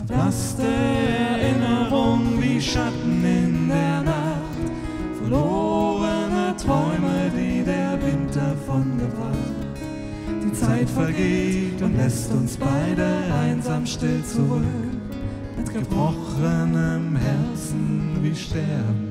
verblasste Erinnerung wie Schatten in der Nacht, verlorene Träume, die der Wind davongebracht. Die Zeit vergeht und lässt uns beide einsam still zurück, mit gebrochenem Herzen wie sterben.